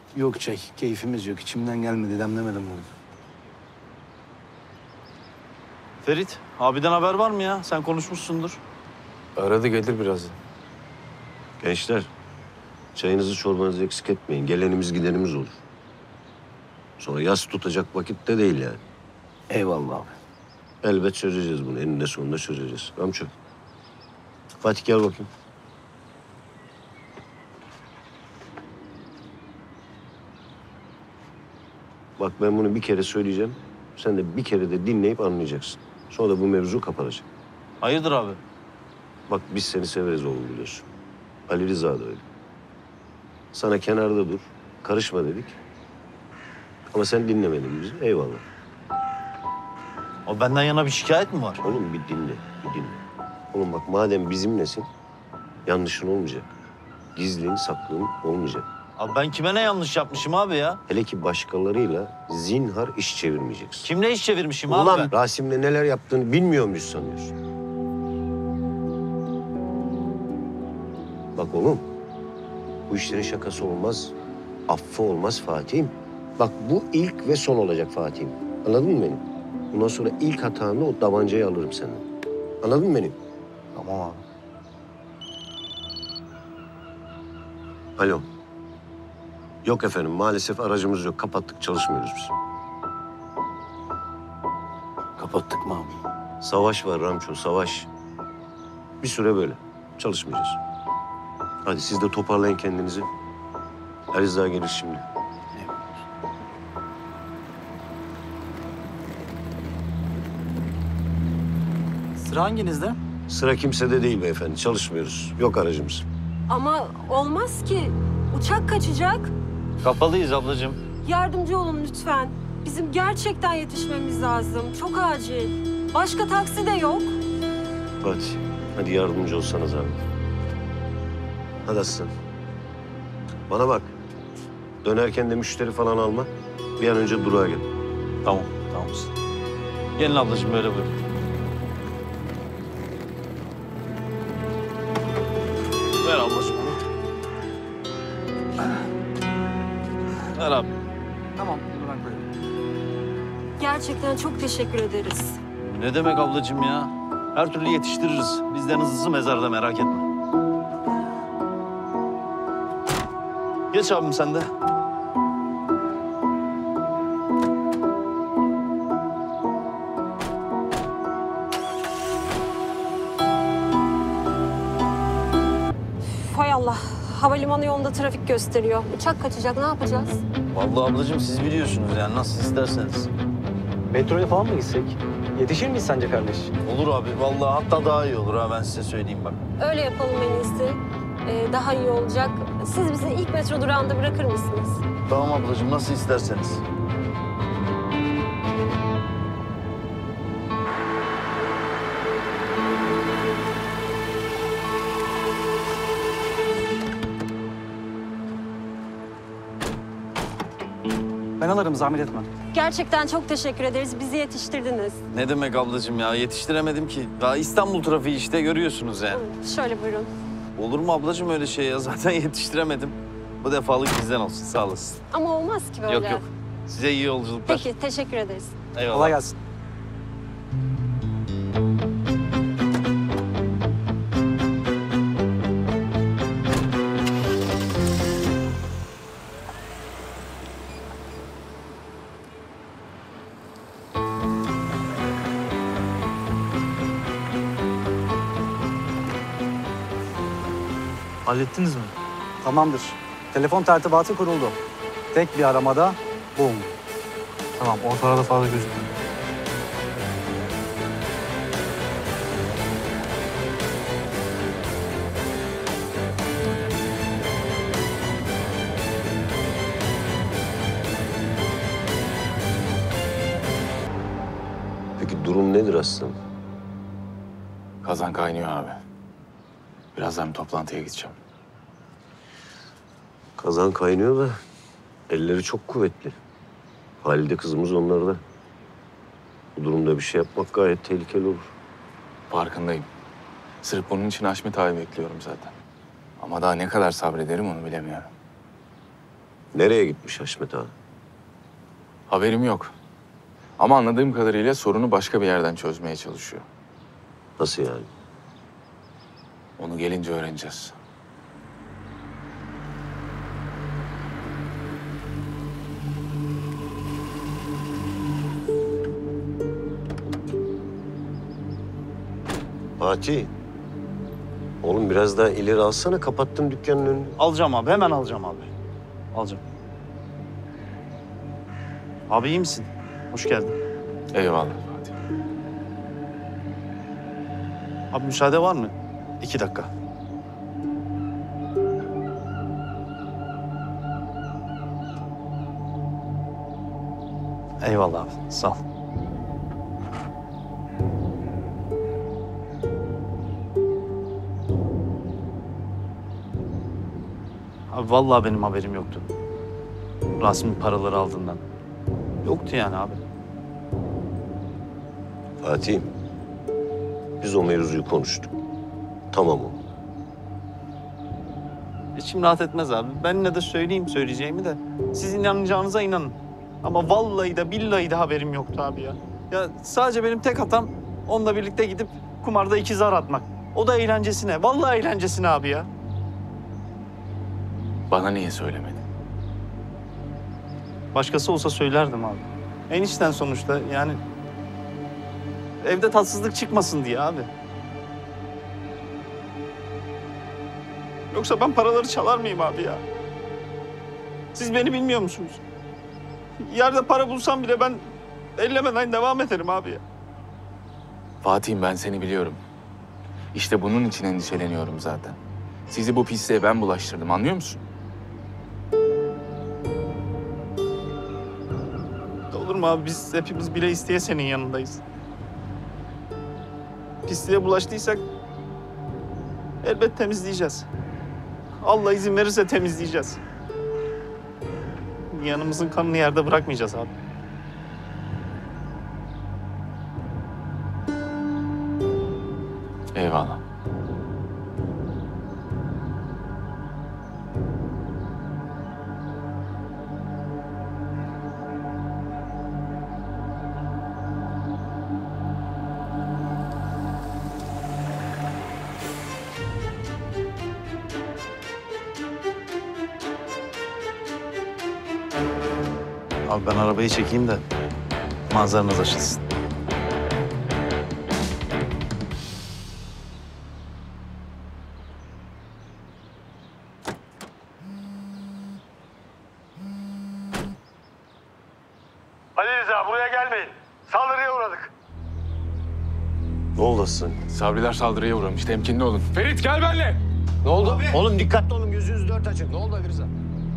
Yok çay, keyfimiz yok. İçimden gelmedi, demlemedim bunu. Ferit, abiden haber var mı ya? Sen konuşmuşsundur. Aradı, gelir birazdan. Gençler, çayınızı çorbanızı eksik etmeyin. Gelenimiz gidenimiz olur. Sonra yas tutacak vakit de değil yani. Eyvallah abi. Elbet çözeceğiz bunu. Eninde sonunda çözeceğiz. Ramço. Fatih gel bakayım. Bak ben bunu bir kere söyleyeceğim. Sen de bir kere de dinleyip anlayacaksın. Sonra da bu mevzu kapanacak. Hayırdır abi? Bak biz seni severiz oğlum biliyorsun. Ali Rıza da öyle. Sana kenarda dur, karışma dedik. Ama sen dinlemedin bizi. Eyvallah. O benden yana bir şikayet mi var? Oğlum bir dinle, bir dinle. Oğlum bak madem bizimlesin, yanlışın olmayacak. Gizlin, saklın olmayacak. Abi ben kime ne yanlış yapmışım abi ya? Hele ki başkalarıyla zinhar iş çevirmeyeceksin. Kimle iş çevirmişim abi Ulan ben? Rasim'le neler yaptığını bilmiyor muyuz sanıyorsun? Bak oğlum, bu işlerin şakası olmaz, affı olmaz Fatih'im. Bak bu ilk ve son olacak Fatih'im. Anladın mı beni? Bundan sonra ilk hatanı o davancayı alırım senden. Anladın mı beni? Tamam abi. Alo. Yok efendim, maalesef aracımız yok. Kapattık, çalışmıyoruz biz. Kapattık mı abi? Savaş var Ramço, savaş. Bir süre böyle. Çalışmayacağız. Hadi siz de toparlayın kendinizi. Ali daha gelir şimdi. Sıra hanginizde? Sıra kimsede değil beyefendi. Çalışmıyoruz. Yok aracımız. Ama olmaz ki. Uçak kaçacak. Kapalıyız ablacığım. Yardımcı olun lütfen. Bizim gerçekten yetişmemiz lazım. Çok acil. Başka taksi de yok. Hadi yardımcı olsanız abi. Hadi aslan. Bana bak. Dönerken de müşteri falan alma. Bir an önce durağa gel. Tamam, tamam usta. Gelin ablacığım böyle buyurun. Ver ablacığım onu. Ver abi. Tamam, bunu ben koyarım. Gerçekten çok teşekkür ederiz. Ne demek ablacığım ya? Her türlü yetiştiririz. Bizden hızlısı mezarda, merak etme. Geç abim sen de. Hay Allah. Havalimanı yolunda trafik gösteriyor. Uçak kaçacak. Ne yapacağız? Vallahi ablacığım siz biliyorsunuz yani nasıl isterseniz. Metroya falan mı gitsek? Yetişir miyiz sence kardeş? Olur abi. Vallahi hatta daha iyi olur ha ben size söyleyeyim bak. Öyle yapalım en iyisi. Daha iyi olacak. Siz bizi ilk metro durağında bırakır mısınız? Tamam ablacığım nasıl isterseniz. Ben alırım, zahmet etme. Gerçekten çok teşekkür ederiz. Bizi yetiştirdiniz. Ne demek ablacığım ya yetiştiremedim ki. Daha İstanbul trafiği işte görüyorsunuz yani. Şöyle buyurun. Olur mu ablacığım öyle şey ya zaten yetiştiremedim. Bu defalık bizden olsun sağ olasın. Ama olmaz ki böyle. Yok yok size iyi yolculuklar. Peki, teşekkür ederiz. Eyvallah. Kolay gelsin. Hallettiniz mi? Tamamdır. Telefon tertibatı kuruldu. Tek bir aramada bum. Tamam, ortada fazla gözükmüyor. Peki durum nedir aslanım? Kazan kaynıyor abi. Birazdan bir toplantıya gideceğim. Kazan kaynıyor da elleri çok kuvvetli. Halide kızımız onlarda. Bu durumda bir şey yapmak gayet tehlikeli olur. Farkındayım. Sırf bunun için Haşmet abi bekliyorum zaten. Ama daha ne kadar sabrederim onu bilemiyorum. Nereye gitmiş Haşmet Ağa? Haberim yok. Ama anladığım kadarıyla sorunu başka bir yerden çözmeye çalışıyor. Nasıl yani? Onu gelince öğreneceğiz. Fatih. Oğlum biraz daha ileri alsana. Kapattım dükkanın önünü. Alacağım abi, hemen alacağım abi. Alacağım. Abi iyi misin? Hoş geldin. Eyvallah Fatih. Abi müsaade var mı? 2 dakika. Eyvallah abi, sağ ol. Abi vallahi benim haberim yoktu. Rasim'in paraları aldığından. Yoktu yani abi. Fatih. Biz o mevzuyu konuştuk. Tamam o. İçim rahat etmez abi. Ben yine de söyleyeyim söyleyeceğimi de. Siz inanacağınıza inanın. Ama vallahi de billahi de haberim yoktu abi ya. Ya sadece benim tek hatam onunla birlikte gidip kumarda 2 zar atmak. O da eğlencesine. Vallahi eğlencesine abi ya. Bana niye söylemedin? Başkası olsa söylerdim abi. Enişten sonuçta yani evde tatsızlık çıkmasın diye abi. Yoksa ben paraları çalar mıyım abi ya? Siz beni bilmiyor musunuz? Yerde para bulsam bile ben ellemeden devam ederim abi ya. Fatih'im ben seni biliyorum. İşte bunun için endişeleniyorum zaten. Sizi bu pisliğe ben bulaştırdım, anlıyor musun? Olur mu abi? Biz hepimiz bile isteye senin yanındayız. Pisliğe bulaştıysak elbet temizleyeceğiz. Allah izin verirse temizleyeceğiz. Yanımızın kanını yerde bırakmayacağız abi. Eyvallah. Abi ben arabayı çekeyim de manzaranız açılsın. Ali Rıza buraya gelmeyin. Saldırıya uğradık. Ne oldu Aslan? Sabriler saldırıya uğramış, temkinli olun. Ferit gel benimle. Ne oldu? Oğlum dikkatli olun. Gözünüzü dört açın. Ne oldu Ali Rıza?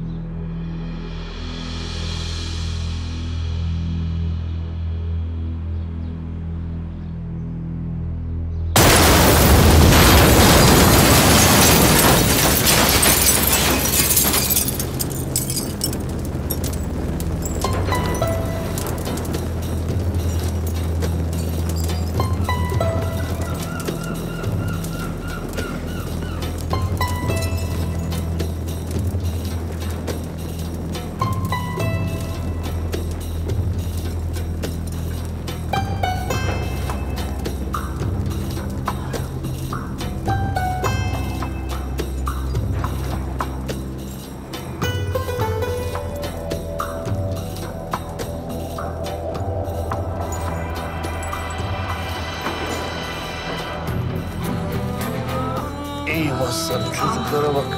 İyi aslanım. Çocuklara bak.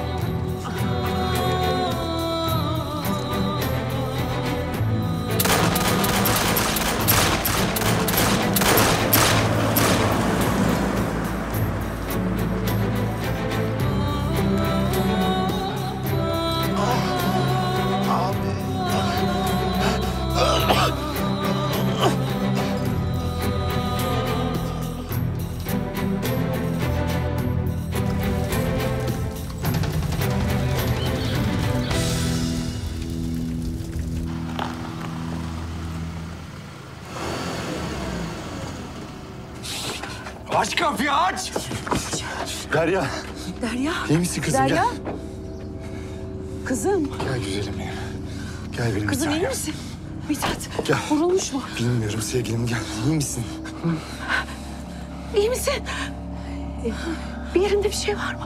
Aç kapıyı aç. Derya. Derya. İyi misin kızım? Derya. Kızım, Gel güzelim benim. Gel benim kızım bir iyi tanem. misin? Mithat, Gel. vurulmuş mu? Bilmiyorum sevgilim gel. İyi misin? İyi misin? Bir yerinde bir şey var mı?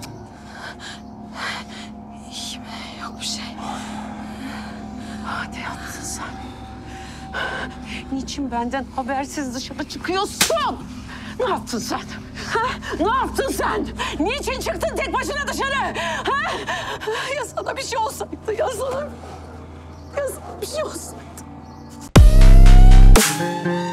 İyiyim, yok bir şey. Hadi yattın sen. Niçin benden habersiz dışarı çıkıyorsun? Ne yaptın sen? Ha? Ne yaptın sen? Niçin çıktın tek başına dışarı? Ha? Ya sana bir şey olsaydı, ya sana bir şey olsaydı.